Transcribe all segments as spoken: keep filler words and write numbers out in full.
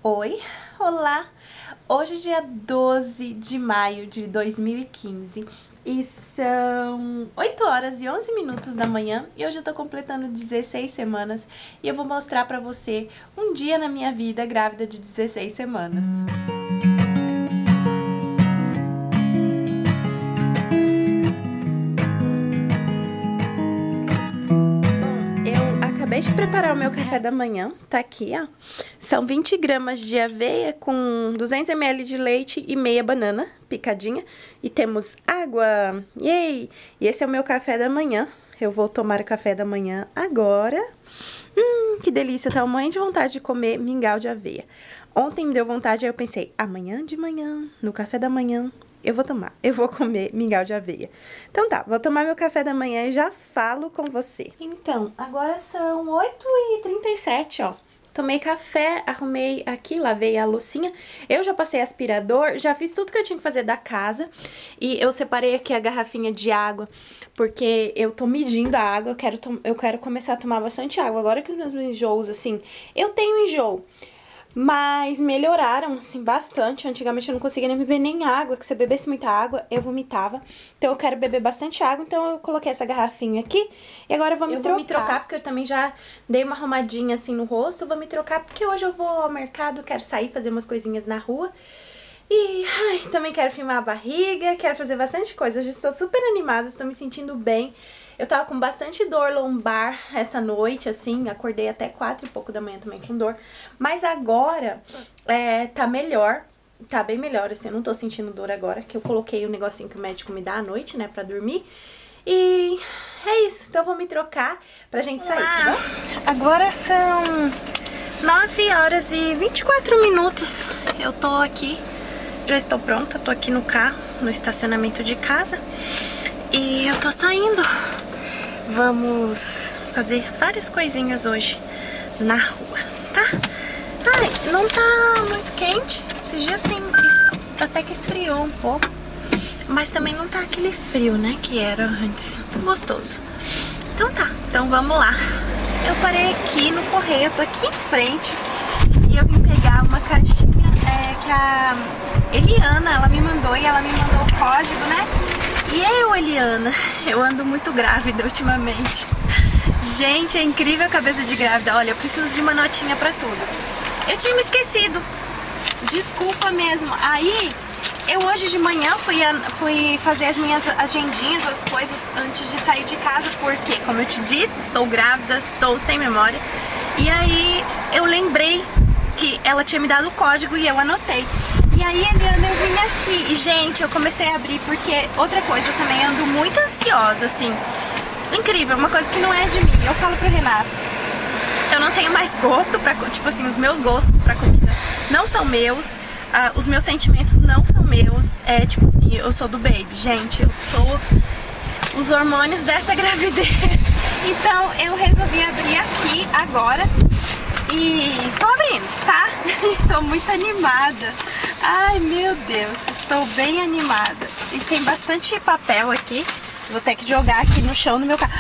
Oi, olá! Hoje é dia doze de maio de dois mil e quinze e são oito horas e onze minutos da manhã e hoje eu tô completando dezesseis semanas e eu vou mostrar pra você um dia na minha vida grávida de dezesseis semanas. Acabei de preparar o meu café da manhã, tá aqui, ó. São vinte gramas de aveia com duzentos mililitros de leite e meia banana picadinha. E temos água, yay! E esse é o meu café da manhã. Eu vou tomar o café da manhã agora. Hum, que delícia, tá morrendo de vontade de comer mingau de aveia. Ontem me deu vontade, aí eu pensei, amanhã de manhã, no café da manhã, eu vou tomar, eu vou comer mingau de aveia. Então tá, vou tomar meu café da manhã e já falo com você. Então, agora são oito e trinta e sete, ó. Tomei café, arrumei aqui, lavei a loucinha. Eu já passei aspirador, já fiz tudo que eu tinha que fazer da casa. E eu separei aqui a garrafinha de água, porque eu tô medindo a água, eu quero, eu quero começar a tomar bastante água. Agora que os meus enjoos, assim, eu tenho enjoo. Mas melhoraram, assim, bastante. Antigamente eu não conseguia nem beber nem água, que se eu bebesse muita água, eu vomitava. Então eu quero beber bastante água, então eu coloquei essa garrafinha aqui. E agora eu vou me eu trocar. Eu vou me trocar, porque eu também já dei uma arrumadinha, assim, no rosto. Eu vou me trocar, porque hoje eu vou ao mercado, quero sair, fazer umas coisinhas na rua. E ai, também quero filmar a barriga, quero fazer bastante coisa. Eu já estou super animada, estou me sentindo bem. Eu tava com bastante dor lombar essa noite, assim, acordei até quatro e pouco da manhã também com dor. Mas agora, é, tá melhor, tá bem melhor, assim, eu não tô sentindo dor agora, que eu coloquei o negocinho que o médico me dá à noite, né, pra dormir. E é isso, então eu vou me trocar pra gente sair, tá bom? Agora são nove horas e vinte e quatro minutos, eu tô aqui, já estou pronta, tô aqui no carro, no estacionamento de casa. E eu tô saindo. Vamos fazer várias coisinhas hoje na rua, tá? Ai, não tá muito quente. Esses dias tem até que esfriou um pouco. Mas também não tá aquele frio, né, que era antes. Tá gostoso. Então tá, então vamos lá. Eu parei aqui no correio, eu tô aqui em frente. E eu vim pegar uma caixinha é, que a Eliana, ela me mandou. E ela me mandou o código, né? E eu, Eliana, eu ando muito grávida ultimamente. Gente, é incrível a cabeça de grávida. Olha, eu preciso de uma notinha pra tudo. Eu tinha me esquecido. Desculpa mesmo. Aí, eu hoje de manhã fui, fui fazer as minhas agendinhas, as coisas antes de sair de casa. Porque, como eu te disse, estou grávida, estou sem memória. E aí, eu lembrei que ela tinha me dado o código e eu anotei. E aí, Eliana, eu vim aqui e, gente, eu comecei a abrir porque, outra coisa, eu também ando muito ansiosa, assim. Incrível, uma coisa que não é de mim. Eu falo pro Renato, eu não tenho mais gosto pra, tipo assim, os meus gostos pra comida não são meus, uh, os meus sentimentos não são meus. É, tipo assim, eu sou do baby, gente, eu sou os hormônios dessa gravidez. Então, eu resolvi abrir aqui agora e tô abrindo, tá? Tô muito animada. Ai, meu Deus, estou bem animada. E tem bastante papel aqui. Vou ter que jogar aqui no chão no meu carro.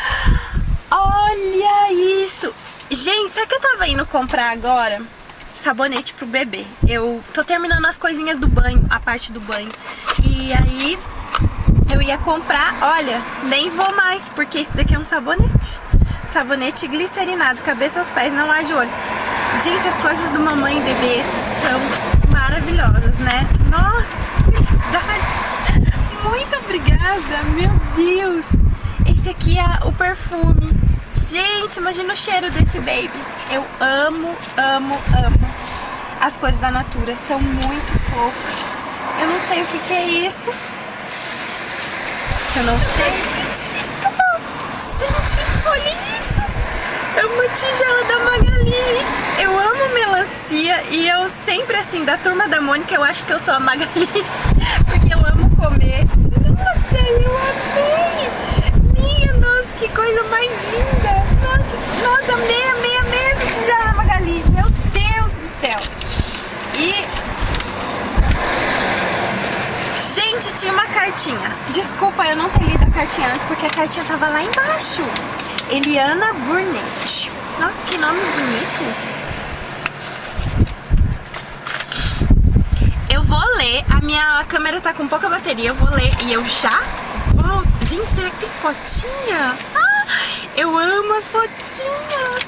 Olha isso! Gente, sabe que eu tava indo comprar agora? Sabonete pro bebê. Eu tô terminando as coisinhas do banho, a parte do banho. E aí, eu ia comprar, olha, nem vou mais, porque esse daqui é um sabonete. Sabonete glicerinado, cabeça aos pés, não arde o olho. Gente, as coisas do mamãe e bebê são maravilhosas, né? Nossa, que felicidade! Muito obrigada, meu Deus! Esse aqui é o perfume. Gente, imagina o cheiro desse baby. Eu amo, amo, amo. As coisas da Natura são muito fofas. Eu não sei o que que é isso. Eu não sei. Gente, olha isso! É uma tigela da Magali. Eu amo melancia e eu sempre, assim, da Turma da Mônica, eu acho que eu sou a Magali. Porque eu amo comer. Nossa, eu amei! Minha nossa, que coisa mais linda! Nossa, nossa, amei, amei, amei essa tigela da Magali. Meu Deus do céu! E... gente, tinha uma cartinha. Desculpa eu não ter lido a cartinha antes, porque a cartinha tava lá embaixo. Eliana Burnett. Nossa, que nome bonito. ler. A minha câmera tá com pouca bateria, eu vou ler e eu já volto. Gente, será que tem fotinha? Ah, eu amo as fotinhas.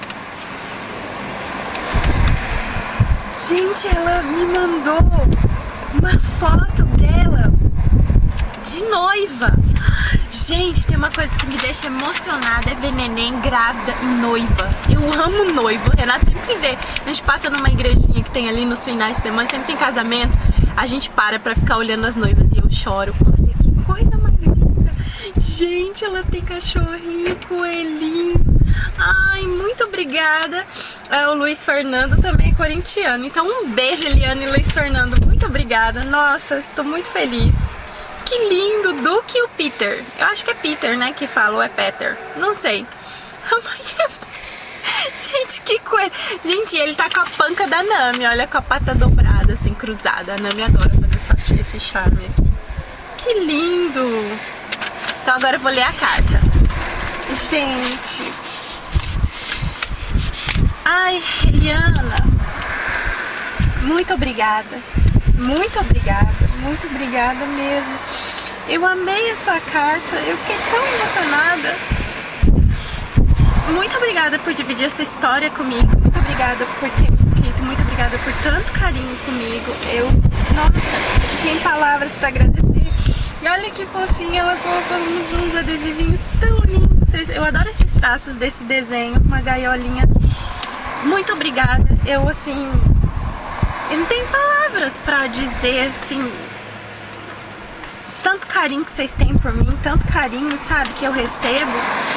Gente, ela me mandou uma foto dela de noiva. Gente, tem uma coisa que me deixa emocionada, é ver neném grávida e noiva. Eu amo noiva. O Renato sempre vê. A gente passa numa igrejinha que tem ali nos finais de semana, sempre tem casamento. A gente para pra ficar olhando as noivas e eu choro. Olha que coisa mais linda. Gente, ela tem cachorrinho, coelhinho. Ai, muito obrigada. É, o Luiz Fernando também é corintiano. Então um beijo, Eliane e Luiz Fernando. Muito obrigada. Nossa, estou muito feliz. Que lindo, Duque e o Peter. Eu acho que é Peter, né, que fala, ou é Peter. Não sei. Gente, que coisa. Gente, ele tá com a panca da Nami. Olha, com a pata dobrada, assim, cruzada. A Nami adora fazer esse charme aqui. Que lindo. Então agora eu vou ler a carta. Gente. Ai, Eliana. Muito obrigada. Muito obrigada. Muito obrigada mesmo. Eu amei a sua carta. Eu fiquei tão emocionada. Muito obrigada por dividir essa história comigo. Muito obrigada por ter me escrito. Muito obrigada por tanto carinho comigo. Eu, nossa, tem palavras para agradecer. E olha que fofinha, ela colocou uns adesivinhos tão lindos. Eu adoro esses traços desse desenho. Uma gaiolinha. Muito obrigada. Eu, assim, eu não tenho palavras para dizer, assim, tanto carinho que vocês têm por mim, tanto carinho, sabe, que eu recebo.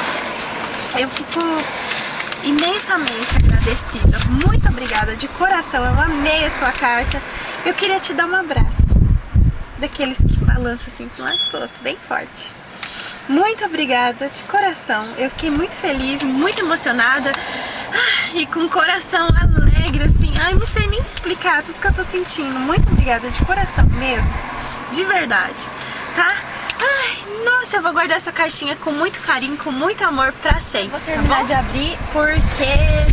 Eu fico imensamente agradecida. Muito obrigada, de coração. Eu amei a sua carta. Eu queria te dar um abraço. Daqueles que balançam assim de um lado pro outro, bem forte. Muito obrigada, de coração. Eu fiquei muito feliz, muito emocionada. E com o coração alegre, assim. Ai, não sei nem te explicar tudo que eu tô sentindo. Muito obrigada, de coração mesmo. De verdade, tá? Ai, nossa, eu vou guardar essa caixinha com muito carinho, com muito amor pra sempre. Vou terminar tá de abrir porque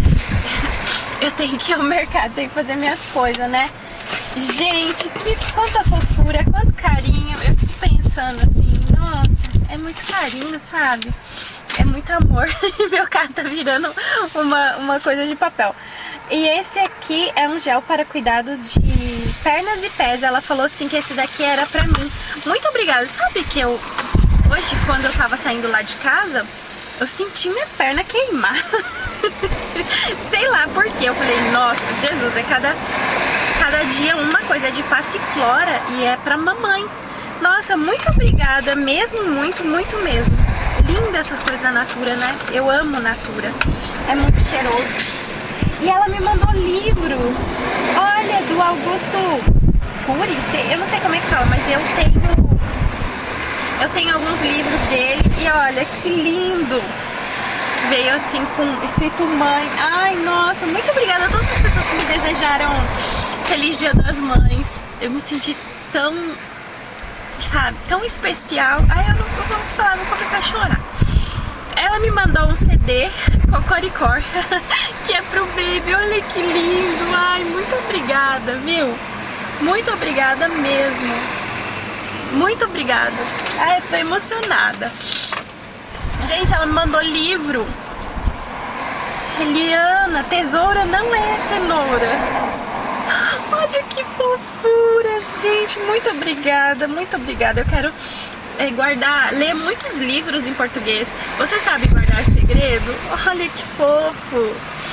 eu tenho que ir ao mercado, tenho que fazer minhas coisas, né? Gente, que quanta fofura, quanto carinho. Eu fico pensando assim, nossa, é muito carinho, sabe? É muito amor. E meu carro tá virando uma, uma coisa de papel. E esse aqui é um gel para cuidado de pernas e pés. Ela falou assim que esse daqui era pra mim. Muito obrigada. Sabe que eu, hoje, quando eu tava saindo lá de casa, eu senti minha perna queimar. Sei lá por quê. Eu falei, nossa, Jesus, é cada, cada dia uma coisa. É de passiflora e é pra mamãe. Nossa, muito obrigada. Mesmo, muito, muito mesmo. Linda essas coisas da Natura, né? Eu amo Natura. É muito cheiroso. E ela me mandou livros. Olha, do Augusto Cury. Eu não sei como é que fala, mas eu tenho Eu tenho alguns livros dele. E olha, que lindo. Veio assim com escrito mãe. Ai, nossa, muito obrigada a todas as pessoas que me desejaram Feliz Dia das Mães. Eu me senti tão, sabe, tão especial. Ai, eu não, eu vou falar, vou começar a chorar. Ela me mandou um C D, Cocoricor, que é pro baby. Olha que lindo. Ai, muito obrigada, viu? Muito obrigada mesmo. Muito obrigada. Ai, eu tô emocionada. Gente, ela me mandou livro. Eliana, tesoura não é cenoura. Olha que fofura, gente. Muito obrigada, muito obrigada. Eu quero é, guardar, ler muitos livros em português. Você sabe guardar segredo? Olha que fofo.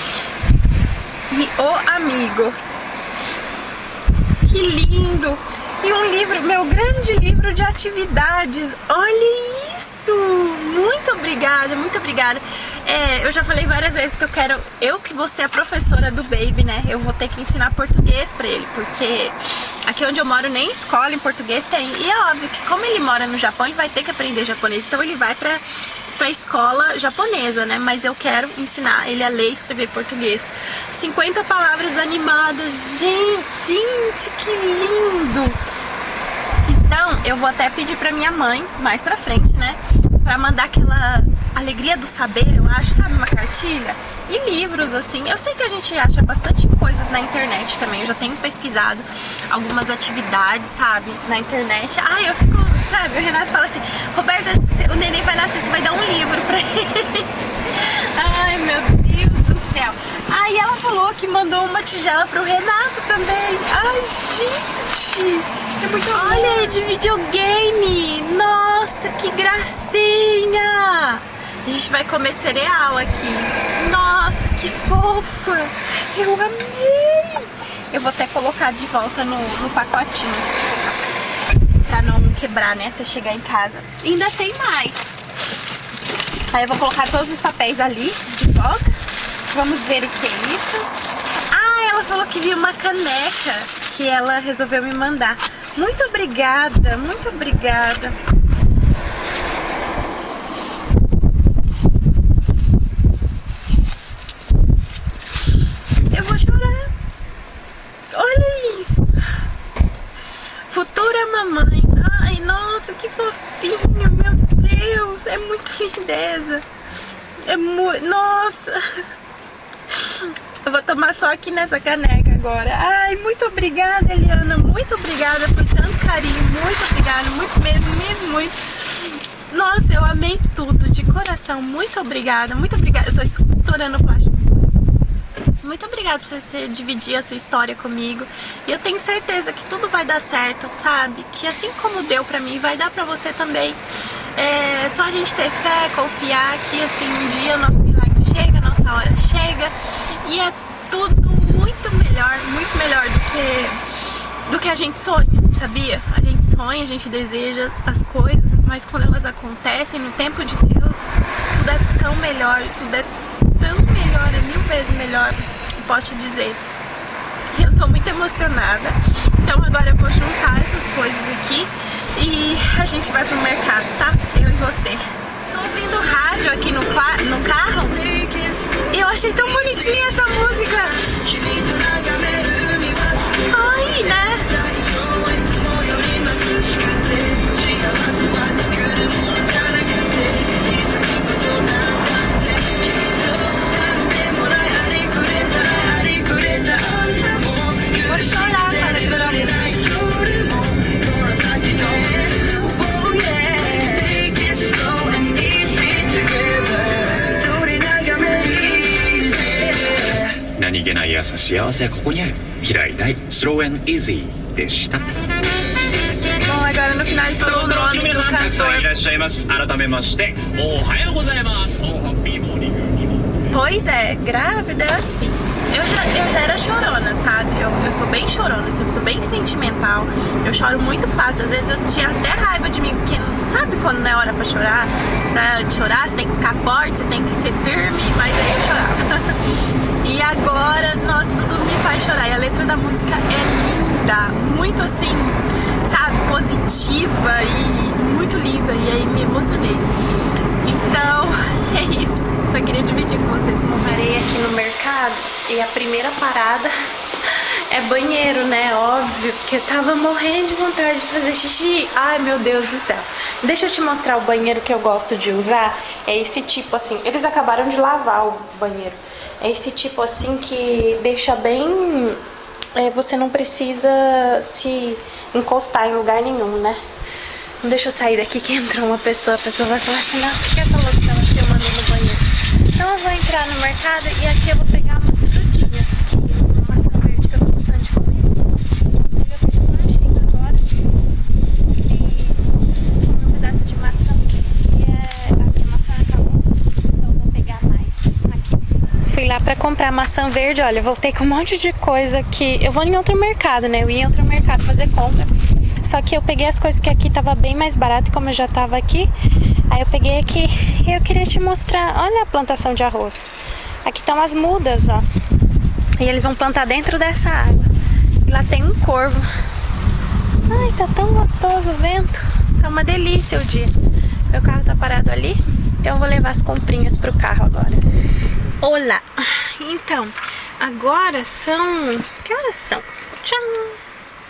E o amigo. Que lindo. E um livro, meu grande livro de atividades. Olha isso. Muito obrigada, muito obrigada. É, eu já falei várias vezes que eu quero, eu que vou ser a professora do baby, né? Eu vou ter que ensinar português pra ele, porque aqui onde eu moro nem escola em português tem. E é óbvio que como ele mora no Japão, ele vai ter que aprender japonês, então ele vai pra, pra escola japonesa, né? Mas eu quero ensinar ele a ler e escrever português. cinquenta palavras animadas, gente, gente, que lindo! Então, eu vou até pedir pra minha mãe, mais pra frente, né? pra mandar aquela alegria do saber, eu acho, sabe? Uma cartilha. E livros, assim. Eu sei que a gente acha bastante coisas na internet também. Eu já tenho pesquisado algumas atividades, sabe? Na internet. Ai, eu fico, sabe? O Renato fala assim, Roberto, acho que o neném vai nascer, você vai dar um livro pra ele. Ai, meu Deus do céu. Aí ela falou que mandou uma tigela pro Renato também. Ai, gente. É muito Olha aí, de videogame. Nossa, que gracinha. A gente vai comer cereal aqui. Nossa, que fofa. Eu amei. Eu vou até colocar de volta no, no pacotinho pra não quebrar, né, até chegar em casa. E ainda tem mais. Aí eu vou colocar todos os papéis ali de volta. Vamos ver o que é isso. Ah, ela falou que viu uma caneca que ela resolveu me mandar. Muito obrigada, muito obrigada. Eu vou chorar. Olha isso. Futura mamãe. Ai, nossa, que fofinho, meu Deus. É muito lindeza. É muito... Nossa. Eu vou tomar só aqui nessa caneca agora. Ai, muito obrigada, Eliana. Muito obrigada por tanto carinho. Muito obrigada, muito mesmo, mesmo, muito. Nossa, eu amei tudo, de coração. Muito obrigada, muito obrigada. Eu tô estourando o plástico. Muito obrigada por você dividir a sua história comigo. E eu tenho certeza que tudo vai dar certo, sabe? Que assim como deu pra mim, vai dar pra você também. É só a gente ter fé, confiar que assim, um dia o nosso milagre chega, a nossa hora chega. E é tudo muito melhor, muito melhor do que, do que a gente sonha, sabia? A gente sonha, a gente deseja as coisas, mas quando elas acontecem no tempo de Deus, tudo é tão melhor, tudo é tão melhor, é mil vezes melhor, posso te dizer. Eu tô muito emocionada, então agora eu vou juntar essas coisas aqui e a gente vai pro mercado, tá? Eu e você. Tô ouvindo rádio aqui no, no carro e eu achei tão bonitinha essa música. Ai, né? Vou chorar, cara, pelo amor. Bom, agora no final ele falou o nome do cantor. Pois é, grávida é assim. Eu já, eu já era chorona, sabe? Eu, eu sou bem chorona, assim, eu sou bem sentimental. Eu choro muito fácil. Às vezes eu tinha até raiva de mim, porque sabe quando não é hora pra chorar? Pra chorar, você tem que ficar forte, você tem que ser firme, mas aí eu chorava. E agora, nossa, tudo me faz chorar. E a letra da música é linda, muito assim, sabe, positiva e muito linda. E aí me emocionei. Então, é isso. Só queria dividir com vocês. Parei aqui no mercado e a primeira parada é banheiro, né? Óbvio, porque eu tava morrendo de vontade de fazer xixi. Ai, meu Deus do céu. Deixa eu te mostrar o banheiro que eu gosto de usar. É esse tipo assim. Eles acabaram de lavar o banheiro. É esse tipo assim que deixa bem... É, você não precisa se encostar em lugar nenhum, né? Não deixa eu sair daqui que entrou uma pessoa. A pessoa vai falar assim, nossa, o que é essa louca que ela filmando no banheiro? Então eu vou entrar no mercado e aqui eu vou pegar umas frutinhas. Que uma maçã verde que eu tô gostando de comer. Eu já fiz um lanchinho agora. E comi um pedaço de maçã. E é... a maçã acabou. Então eu vou pegar mais aqui. Fui lá pra comprar maçã verde. Olha, eu voltei com um monte de coisa que... Eu vou em outro mercado, né? Eu ia em outro mercado fazer compra. Só que eu peguei as coisas que aqui tava bem mais barato, como eu já tava aqui. Aí eu peguei aqui e eu queria te mostrar. Olha a plantação de arroz. Aqui estão as mudas, ó. E eles vão plantar dentro dessa água. E lá tem um corvo. Ai, tá tão gostoso o vento. Tá uma delícia o dia. Meu carro tá parado ali. Então eu vou levar as comprinhas pro carro agora. Olá! Então, agora são... Que horas são? Tchau!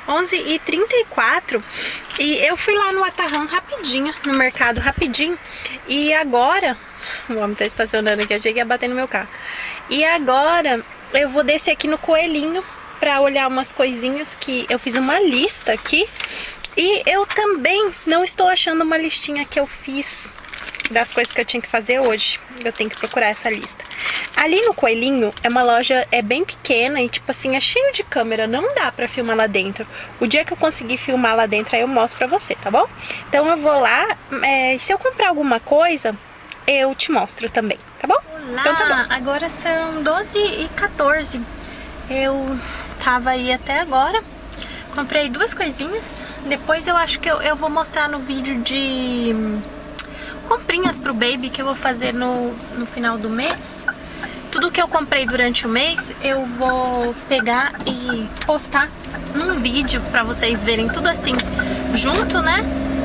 onze e trinta e quatro e eu fui lá no Atarrão rapidinho, no mercado rapidinho. E agora, o homem tá estacionando aqui, achei que ia bater no meu carro. E agora eu vou descer aqui no Coelhinho pra olhar umas coisinhas que eu fiz uma lista aqui. E eu também não estou achando uma listinha que eu fiz das coisas que eu tinha que fazer hoje. Eu tenho que procurar essa lista. Ali no Coelhinho é uma loja, é bem pequena e tipo assim, é cheio de câmera, não dá pra filmar lá dentro. O dia que eu conseguir filmar lá dentro, aí eu mostro pra você, tá bom? Então eu vou lá, é, se eu comprar alguma coisa, eu te mostro também, tá bom? Olá, então tá bom. Agora são doze e quatorze. Eu tava aí até agora, comprei duas coisinhas. Depois eu acho que eu, eu vou mostrar no vídeo de comprinhas pro baby que eu vou fazer no, no final do mês. Tudo que eu comprei durante o mês eu vou pegar e postar num vídeo pra vocês verem tudo assim junto, né?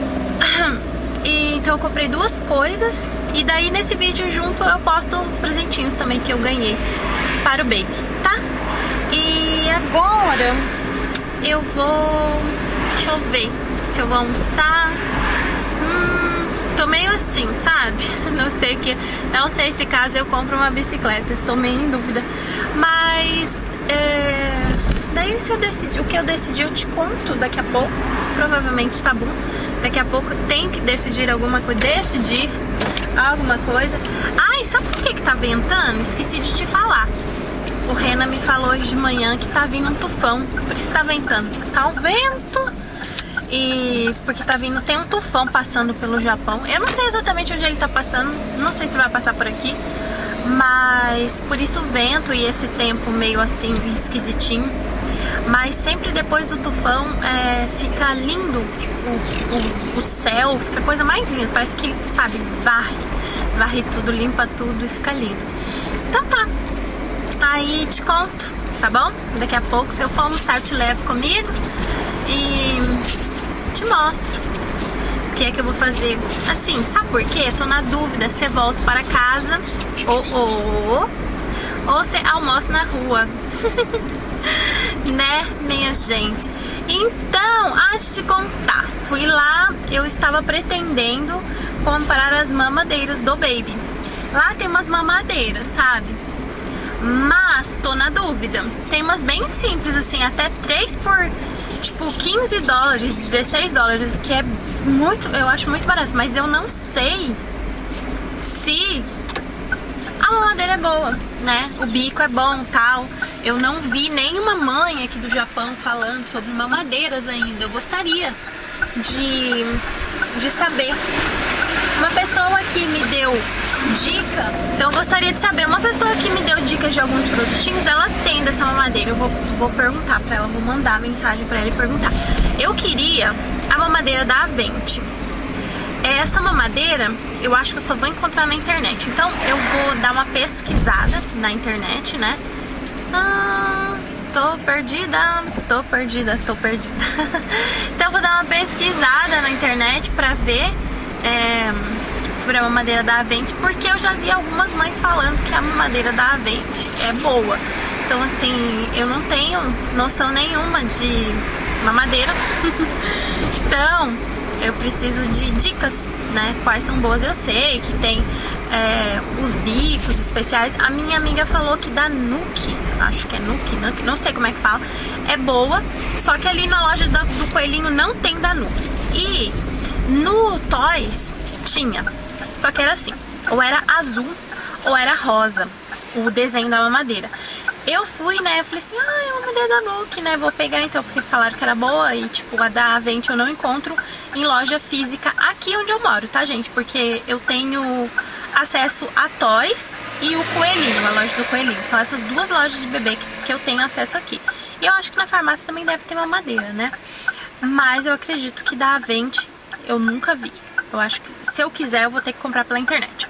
E, então eu comprei duas coisas e daí nesse vídeo junto eu posto uns presentinhos também que eu ganhei para o baby, tá? E agora eu vou... deixa eu ver se eu vou almoçar. Hum, tô meio assim, sabe? Não sei o que... não sei se caso eu compro uma bicicleta, estou meio em dúvida. Mas... É... daí se eu decidir, o que eu decidi eu te conto daqui a pouco. Provavelmente tá bom. Daqui a pouco tem que decidir alguma coisa. Decidir alguma coisa. Ai, sabe por que que tá ventando? Esqueci de te falar. O Rena me falou hoje de manhã que tá vindo um tufão. Por isso tá ventando. Tá um vento. E porque tá vindo, tem um tufão passando pelo Japão. Eu não sei exatamente onde ele tá passando. Não sei se vai passar por aqui. Mas por isso o vento e esse tempo meio assim esquisitinho. Mas sempre depois do tufão é, fica lindo o, o, o céu, fica a coisa mais linda. Parece que, sabe, varre, varre tudo, limpa tudo e fica lindo. Então tá, aí te conto, tá bom? Daqui a pouco, se eu for almoçar, eu te levo comigo e te mostro o que é que eu vou fazer. Assim, sabe por quê? Tô na dúvida se eu volto para casa ou, ou, ou se almoço na rua. Né, minha gente? Então, antes de contar, fui lá, eu estava pretendendo comprar as mamadeiras do baby. Lá tem umas mamadeiras, sabe? Mas tô na dúvida. Tem umas bem simples, assim, até três por, tipo, quinze dólares, dezesseis dólares, o que é muito, eu acho muito barato. Mas eu não sei se a mamadeira é boa, né? O bico é bom, tal. Eu não vi nenhuma mãe aqui do Japão falando sobre mamadeiras ainda. Eu gostaria de, de saber. Uma pessoa que me deu dica, então eu gostaria de saber. Uma pessoa que me deu dicas de alguns produtinhos, ela tem dessa mamadeira. Eu vou, vou perguntar pra ela, vou mandar mensagem pra ela e perguntar. Eu queria a mamadeira da Avente. Essa mamadeira, eu acho que eu só vou encontrar na internet. Então eu vou dar uma pesquisada na internet, né? Ah, tô perdida, tô perdida, tô perdida. Então eu vou dar uma pesquisada na internet pra ver é, sobre a mamadeira da Avente, porque eu já vi algumas mães falando que a mamadeira da Avente é boa. Então assim, eu não tenho noção nenhuma de mamadeira. Então eu preciso de dicas, né? Quais são boas. Eu sei que tem é, os bicos especiais. A minha amiga falou que da Nuki, acho que é Nuki, Nuki, não sei como é que fala, é boa. Só que ali na loja do, do Coelhinho não tem da Nuki. E no Toys tinha. Só que era assim, ou era azul ou era rosa o desenho da mamadeira. Eu fui, né, eu falei assim, ah, é uma mamadeira da Nuki, né, vou pegar então, porque falaram que era boa. E tipo, a da Avente eu não encontro em loja física aqui onde eu moro, tá, gente? Porque eu tenho acesso a Toys e o Coelhinho, a loja do Coelhinho. São essas duas lojas de bebê que, que eu tenho acesso aqui. E eu acho que na farmácia também deve ter mamadeira, né? Mas eu acredito que da Avente eu nunca vi. Eu acho que se eu quiser eu vou ter que comprar pela internet.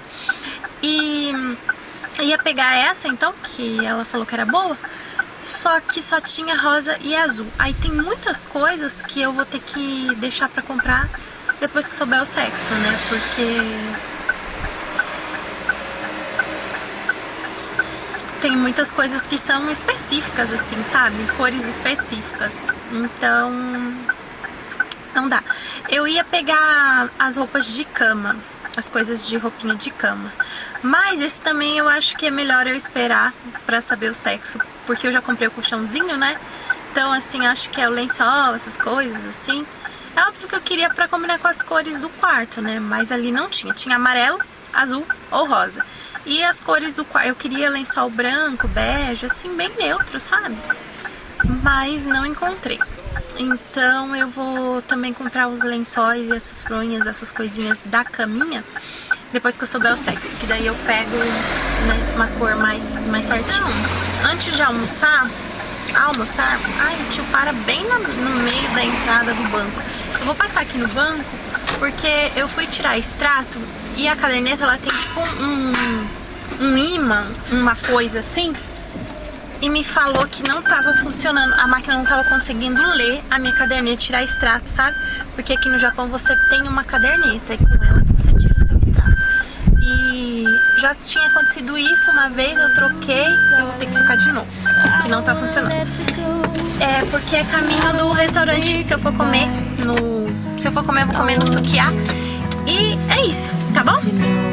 E ia pegar essa então, que ela falou que era boa, só que só tinha rosa e azul. Aí tem muitas coisas que eu vou ter que deixar pra comprar depois que souber o sexo, né? Porque tem muitas coisas que são específicas, assim, sabe? Cores específicas. Então, não dá. Eu ia pegar as roupas de cama, as coisas de roupinha de cama. Mas esse também eu acho que é melhor eu esperar pra saber o sexo. Porque eu já comprei o colchãozinho, né? Então, assim, acho que é o lençol, essas coisas, assim. É óbvio que eu queria pra combinar com as cores do quarto, né? Mas ali não tinha. Tinha amarelo, azul ou rosa. E as cores do quarto, eu queria lençol branco, bege, assim, bem neutro, sabe? Mas não encontrei. Então eu vou também comprar os lençóis e essas fronhas, essas coisinhas da caminha, depois que eu souber o sexo, que daí eu pego, né, uma cor mais, mais certinho. Antes de almoçar, almoçar, ai, o tio para bem na, no meio da entrada do banco. Eu vou passar aqui no banco, porque eu fui tirar extrato e a caderneta, ela tem tipo um, um imã, uma coisa assim, e me falou que não tava funcionando, a máquina não tava conseguindo ler a minha caderneta, tirar extrato, sabe? Porque aqui no Japão você tem uma caderneta e com ela você tira o seu extrato. E já tinha acontecido isso uma vez, eu troquei, eu vou ter que trocar de novo, que não tá funcionando. É porque é caminho do restaurante, se eu for comer no... Se eu for comer, eu vou comer no Sukiá. E é isso, tá bom?